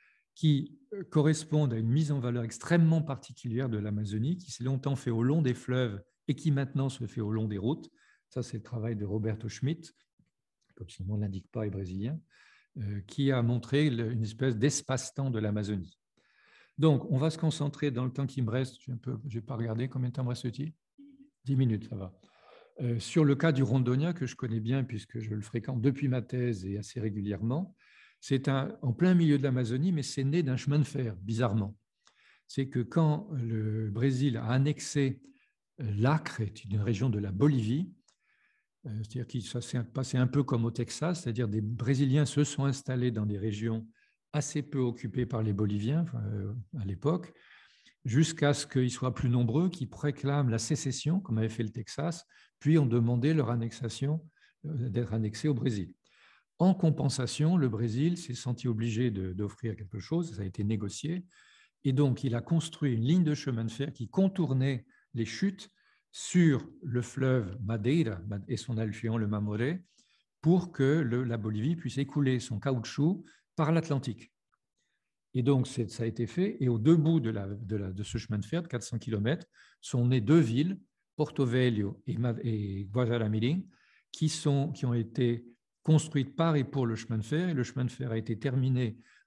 qui correspondent à une mise en valeur extrêmement particulière de l'Amazonie, qui s'est longtemps fait au long des fleuves et qui maintenant se fait au long des routes. Ça, c'est le travail de Roberto Schmidt, comme son nom ne l'indique pas, est brésilien, euh, qui a montré une espèce d'espace-temps de l'Amazonie. Donc, on va se concentrer dans le temps qui me reste. Je n'ai pas regardé combien de temps me reste-t-il? Dix minutes, ça va. Euh, sur le cas du Rondônia, que je connais bien puisque je le fréquente depuis ma thèse et assez régulièrement, c'est en plein milieu de l'Amazonie, mais c'est né d'un chemin de fer, bizarrement. C'est que quand le Brésil a annexé l'Acre, qui est une région de la Bolivie, c'est-à-dire que ça s'est passé un peu comme au Texas, c'est-à-dire des Brésiliens se sont installés dans des régions assez peu occupées par les Boliviens euh, à l'époque, jusqu'à ce qu'ils soient plus nombreux, qui réclament la sécession, comme avait fait le Texas, puis ont demandé leur annexation, euh, d'être annexés au Brésil. En compensation, le Brésil s'est senti obligé d'offrir quelque chose, ça a été négocié, et donc il a construit une ligne de chemin de fer qui contournait les chutes sur le fleuve Madeira et son affluent, le Mamoré, pour que le, la Bolivie puisse écouler son caoutchouc par l'Atlantique. Et donc, ça a été fait, et aux deux bouts de, la, de, la, de ce chemin de fer de quatre cents kilomètres sont nées deux villes, Porto Velho et, et Guajará-Mirim, qui, qui ont été construites par et pour le chemin de fer, et le chemin de fer a été terminé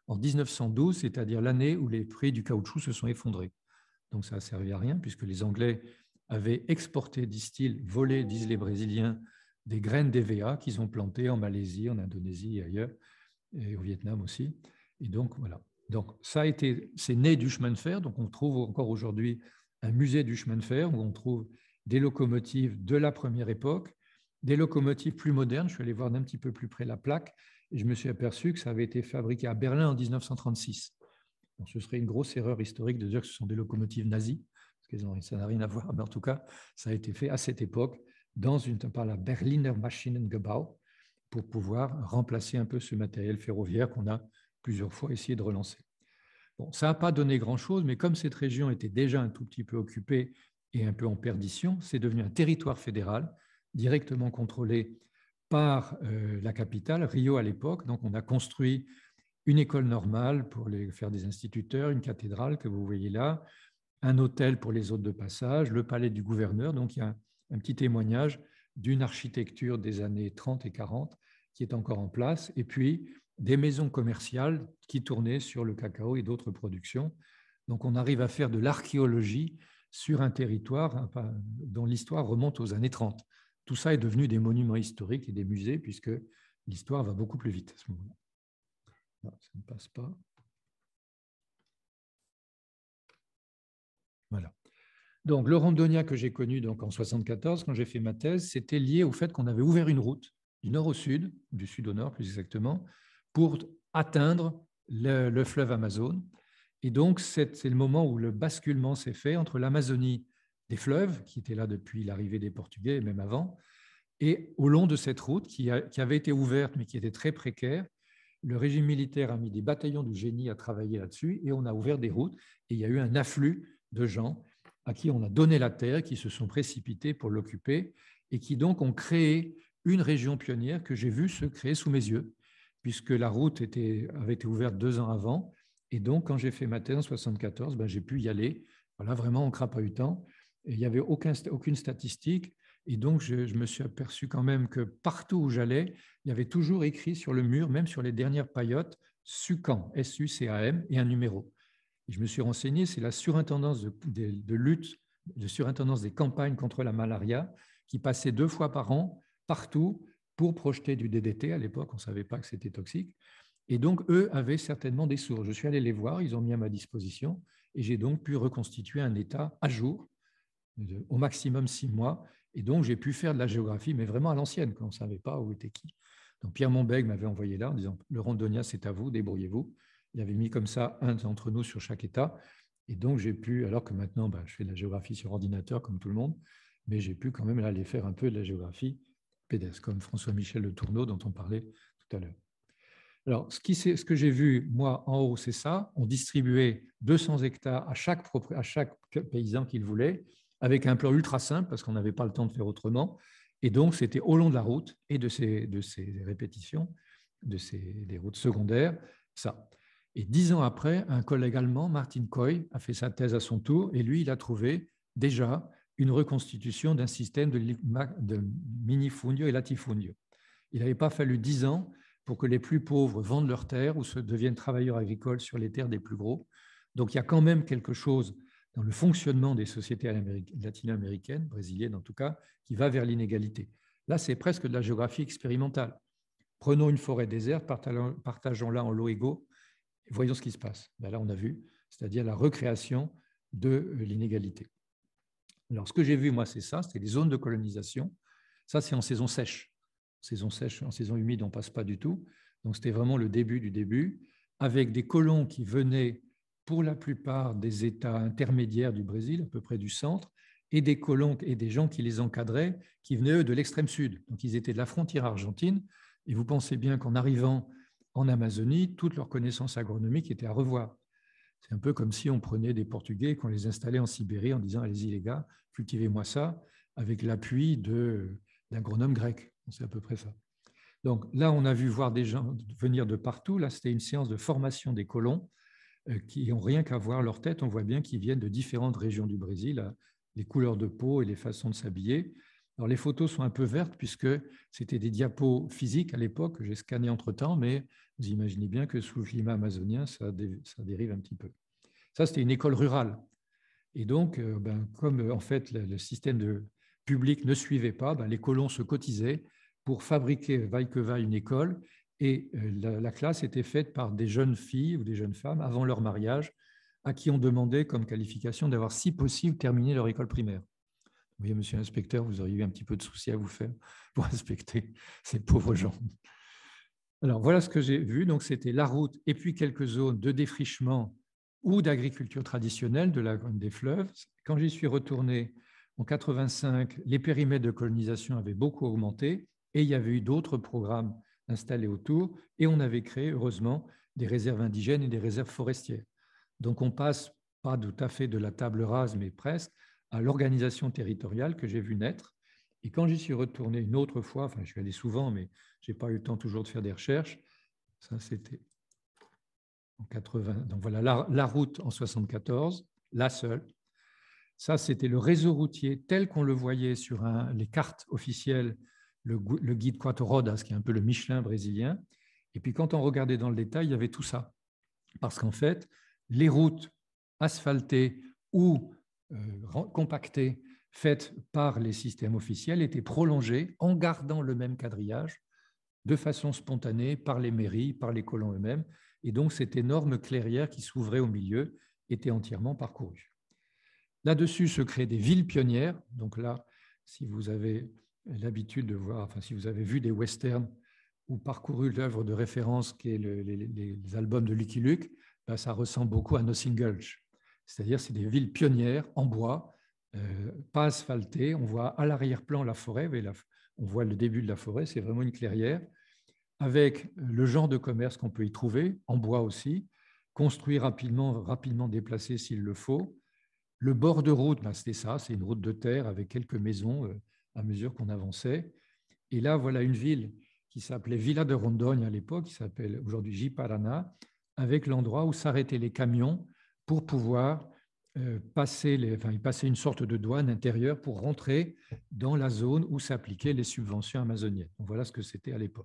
en mille neuf cent douze, c'est-à-dire l'année où les prix du caoutchouc se sont effondrés. Donc ça n'a servi à rien, puisque les Anglais avaient exporté, disent-ils, volé, disent les Brésiliens, des graines d'E V A qu'ils ont plantées en Malaisie, en Indonésie et ailleurs, et au Vietnam aussi. Et donc, voilà. Donc, ça a été, c'est né du chemin de fer. Donc, on trouve encore aujourd'hui un musée du chemin de fer où on trouve des locomotives de la première époque, des locomotives plus modernes. Je suis allé voir d'un petit peu plus près la plaque et je me suis aperçu que ça avait été fabriqué à Berlin en mille neuf cent trente-six. Donc, ce serait une grosse erreur historique de dire que ce sont des locomotives nazies, parce que ça n'a rien à voir. Mais en tout cas, ça a été fait à cette époque dans une, par la Berliner Maschinengebau pour pouvoir remplacer un peu ce matériel ferroviaire qu'on a plusieurs fois essayé de relancer. Bon, ça n'a pas donné grand-chose, mais comme cette région était déjà un tout petit peu occupée et un peu en perdition, c'est devenu un territoire fédéral directement contrôlé par euh, la capitale, Rio à l'époque. Donc, on a construit une école normale pour les, faire des instituteurs, une cathédrale que vous voyez là, un hôtel pour les hôtes de passage, le palais du gouverneur. Donc, il y a un, un petit témoignage d'une architecture des années trente et quarante qui est encore en place, et puis des maisons commerciales qui tournaient sur le cacao et d'autres productions. Donc, on arrive à faire de l'archéologie sur un territoire dont l'histoire remonte aux années trente. Tout ça est devenu des monuments historiques et des musées, puisque l'histoire va beaucoup plus vite à ce moment-là. Non, ça ne passe pas. Voilà. Donc, le Rondônia que j'ai connu donc, en soixante-quatorze, quand j'ai fait ma thèse, c'était lié au fait qu'on avait ouvert une route du nord au sud, du sud au nord plus exactement, pour atteindre le, le fleuve Amazone. Et donc, c'est le moment où le basculement s'est fait entre l'Amazonie des fleuves, qui était là depuis l'arrivée des Portugais, et même avant, et au long de cette route qui, a, qui avait été ouverte, mais qui était très précaire, le régime militaire a mis des bataillons du génie à travailler là-dessus, et on a ouvert des routes, et il y a eu un afflux de gens à qui on a donné la terre, qui se sont précipités pour l'occuper, et qui donc ont créé une région pionnière que j'ai vue se créer sous mes yeux, puisque la route était, avait été ouverte deux ans avant, et donc quand j'ai fait ma thèse en soixante-quatorze, ben, j'ai pu y aller, voilà, vraiment en crapahutant, et il n'y avait aucun, aucune statistique, et donc je, je me suis aperçu quand même que partout où j'allais, il y avait toujours écrit sur le mur, même sur les dernières paillotes, SUCAM, S U C A M, et un numéro. Et je me suis renseigné, c'est la surintendance de, de, de lutte, de surintendance des campagnes contre la malaria, qui passait deux fois par an, partout, pour projeter du D D T. À l'époque, on ne savait pas que c'était toxique. Et donc, eux avaient certainement des sources. Je suis allé les voir, ils ont mis à ma disposition, et j'ai donc pu reconstituer un état à jour, de, au maximum six mois. Et donc, j'ai pu faire de la géographie, mais vraiment à l'ancienne, quand on ne savait pas où était qui. Donc, Pierre Monbeg m'avait envoyé là en disant « Le Rondônia, c'est à vous, débrouillez-vous ». Il avait mis comme ça un d'entre nous sur chaque État. Et donc, j'ai pu, alors que maintenant, ben, je fais de la géographie sur ordinateur, comme tout le monde, mais j'ai pu quand même aller faire un peu de la géographie pédestre, comme François-Michel Le Tourneau, dont on parlait tout à l'heure. Alors, ce, qui, ce que j'ai vu, moi, en haut, c'est ça. On distribuait deux cents hectares à chaque, à chaque paysan qu'il voulait, avec un plan ultra simple, parce qu'on n'avait pas le temps de faire autrement. Et donc, c'était au long de la route et de ces, de ces répétitions, de ces, des routes secondaires, ça. Et dix ans après, un collègue allemand, Martin Koy, a fait sa thèse à son tour, et lui, il a trouvé déjà une reconstitution d'un système de, de minifundio et latifundio. Il n'avait pas fallu dix ans pour que les plus pauvres vendent leurs terres ou se deviennent travailleurs agricoles sur les terres des plus gros. Donc il y a quand même quelque chose dans le fonctionnement des sociétés latino-américaines, brésiliennes en tout cas, qui va vers l'inégalité. Là, c'est presque de la géographie expérimentale. Prenons une forêt déserte, partageons-la en lots égaux, et voyons ce qui se passe. Ben là, on a vu, c'est-à-dire la recréation de l'inégalité. Alors, ce que j'ai vu, moi, c'est ça, c'était les zones de colonisation. Ça, c'est en saison sèche. En saison sèche, en saison humide, on ne passe pas du tout. Donc, c'était vraiment le début du début, avec des colons qui venaient pour la plupart des États intermédiaires du Brésil, à peu près du centre, et des colons et des gens qui les encadraient, qui venaient, eux, de l'extrême sud. Donc, ils étaient de la frontière argentine. Et vous pensez bien qu'en arrivant en Amazonie, toute leur connaissance agronomique était à revoir. C'est un peu comme si on prenait des Portugais et qu'on les installait en Sibérie en disant « Allez-y les gars, cultivez-moi ça » avec l'appui d'agronome grec. C'est à peu près ça. Donc là, on a vu voir des gens venir de partout. Là, c'était une séance de formation des colons euh, qui n'ont rien qu'à voir leur tête. On voit bien qu'ils viennent de différentes régions du Brésil, les couleurs de peau et les façons de s'habiller. Alors, les photos sont un peu vertes puisque c'était des diapos physiques à l'époque que j'ai scannées entre-temps, mais vous imaginez bien que sous le climat amazonien, ça, dé, ça dérive un petit peu. Ça, c'était une école rurale. Et donc, euh, ben, comme euh, en fait le, le système de public ne suivait pas, ben, les colons se cotisaient pour fabriquer, vaille que vaille, une école. Et euh, la, la classe était faite par des jeunes filles ou des jeunes femmes avant leur mariage, à qui on demandait comme qualification d'avoir, si possible, terminé leur école primaire. Vous voyez, monsieur l'inspecteur, vous auriez eu un petit peu de souci à vous faire pour inspecter ces pauvres gens. Alors, voilà ce que j'ai vu. Donc, c'était la route et puis quelques zones de défrichement ou d'agriculture traditionnelle de la Grande des Fleuves. Quand j'y suis retourné en quatre-vingt-cinq, les périmètres de colonisation avaient beaucoup augmenté et il y avait eu d'autres programmes installés autour et on avait créé, heureusement, des réserves indigènes et des réserves forestières. Donc, on passe pas tout à fait de la table rase, mais presque, à l'organisation territoriale que j'ai vu naître. Et quand j'y suis retourné une autre fois, enfin, je suis allé souvent, mais je n'ai pas eu le temps toujours de faire des recherches, ça c'était en quatre-vingts. Donc voilà, la, la route en soixante-quatorze, la seule. Ça, c'était le réseau routier tel qu'on le voyait sur un, les cartes officielles, le, le guide Quatro Rodas, qui est un peu le Michelin brésilien. Et puis quand on regardait dans le détail, il y avait tout ça. Parce qu'en fait, les routes asphaltées ou euh, compactées faites par les systèmes officiels étaient prolongées en gardant le même quadrillage de façon spontanée par les mairies, par les colons eux-mêmes. Et donc, cette énorme clairière qui s'ouvrait au milieu était entièrement parcourue. Là-dessus se créent des villes pionnières. Donc là, si vous avez l'habitude de voir, enfin, si vous avez vu des westerns ou parcouru l'œuvre de référence qui est le, les, les, albums de Lucky Luke, ben, ça ressemble beaucoup à Nothing Gulch. C'est-à-dire, c'est des villes pionnières en bois, euh, pas asphaltées. On voit à l'arrière-plan la forêt, la, on voit le début de la forêt, c'est vraiment une clairière, avec le genre de commerce qu'on peut y trouver, en bois aussi, construit rapidement, rapidement déplacé s'il le faut. Le bord de route, ben, c'était ça, c'est une route de terre avec quelques maisons euh, à mesure qu'on avançait. Et là, voilà une ville qui s'appelait Villa de Rondônia à l'époque, qui s'appelle aujourd'hui Ji-Paraná, avec l'endroit où s'arrêtaient les camions pour pouvoir euh, passer, les, enfin, passer une sorte de douane intérieure pour rentrer dans la zone où s'appliquaient les subventions amazoniennes. Donc, voilà ce que c'était à l'époque.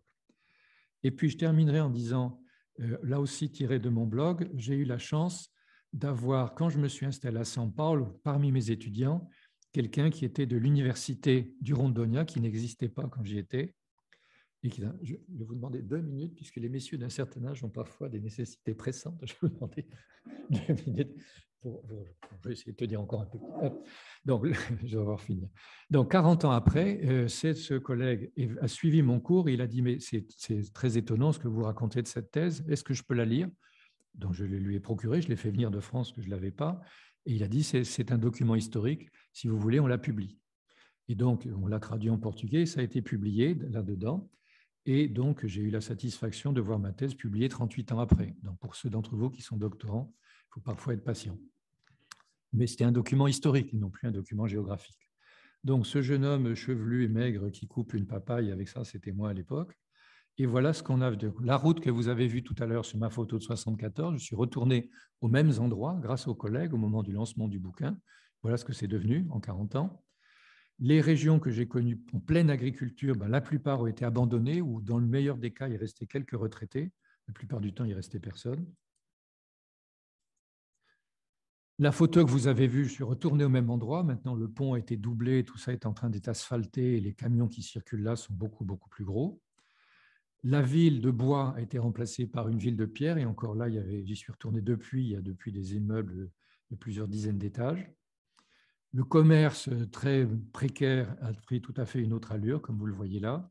Et puis, je terminerai en disant, euh, là aussi tiré de mon blog, j'ai eu la chance d'avoir, quand je me suis installé à São Paulo, parmi mes étudiants, quelqu'un qui était de l'université du Rondônia, qui n'existait pas quand j'y étais. Et qui, je vais vous demander deux minutes, puisque les messieurs d'un certain âge ont parfois des nécessités pressantes. Je vais vous demander deux minutes. Pour, pour, je vais essayer de te dire encore un peu. Donc, je vais avoir fini. Donc, quarante ans après, euh, ce collègue a suivi mon cours et il a dit, mais c'est très étonnant ce que vous racontez de cette thèse. Est-ce que je peux la lire? Donc, je lui ai procuré, je l'ai fait venir de France, que je ne l'avais pas. Et il a dit, c'est un document historique. Si vous voulez, on la publie. Et donc, on l'a traduit en portugais. Ça a été publié là-dedans. Et donc, j'ai eu la satisfaction de voir ma thèse publiée trente-huit ans après. Donc, pour ceux d'entre vous qui sont doctorants, il faut parfois être patient. Mais c'était un document historique et non plus un document géographique. Donc, ce jeune homme chevelu et maigre qui coupe une papaye, avec ça, c'était moi à l'époque. Et voilà ce qu'on a de la route que vous avez vue tout à l'heure sur ma photo de soixante-quatorze. Je suis retourné aux mêmes endroits grâce aux collègues au moment du lancement du bouquin. Voilà ce que c'est devenu en quarante ans. Les régions que j'ai connues en pleine agriculture, ben, la plupart ont été abandonnées ou dans le meilleur des cas, il restait quelques retraités. La plupart du temps, il restait personne. La photo que vous avez vue, je suis retourné au même endroit. Maintenant, le pont a été doublé, tout ça est en train d'être asphalté et les camions qui circulent là sont beaucoup, beaucoup plus gros. La ville de bois a été remplacée par une ville de pierre et encore là, j'y suis retourné depuis, il y a depuis des immeubles de plusieurs dizaines d'étages. Le commerce très précaire a pris tout à fait une autre allure, comme vous le voyez là.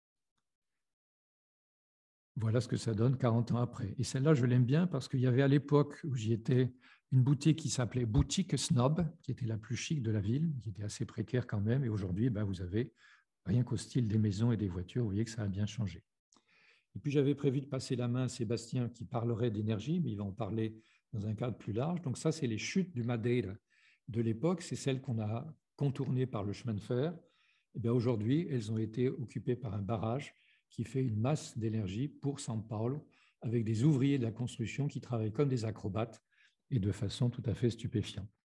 Voilà ce que ça donne quarante ans après. Et celle-là, je l'aime bien parce qu'il y avait à l'époque où j'y étais une boutique qui s'appelait Boutique Snob, qui était la plus chic de la ville, qui était assez précaire quand même. Et aujourd'hui, ben, vous avez rien qu'au style des maisons et des voitures, vous voyez que ça a bien changé. Et puis j'avais prévu de passer la main à Sébastien qui parlerait d'énergie, mais il va en parler dans un cadre plus large. Donc ça, c'est les chutes du Madeira de l'époque, c'est celles qu'on a contournées par le chemin de fer. Et bien aujourd'hui, elles ont été occupées par un barrage qui fait une masse d'énergie pour São Paulo, avec des ouvriers de la construction qui travaillent comme des acrobates et de façon tout à fait stupéfiante.